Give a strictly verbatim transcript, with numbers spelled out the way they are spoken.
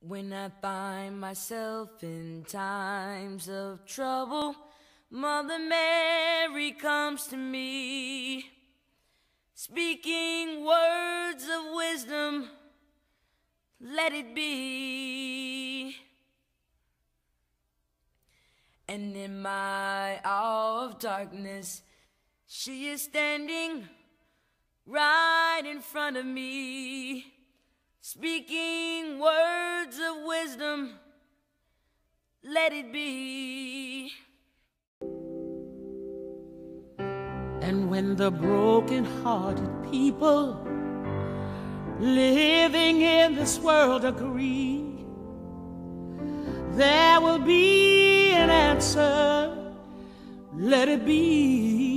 When I find myself in times of trouble, Mother Mary comes to me, speaking words of wisdom, let it be. And in my hour of darkness, she is standing right in front of me, speaking words of wisdom, let it be. And when the broken-hearted people living in this world agree, there will be an answer, let it be.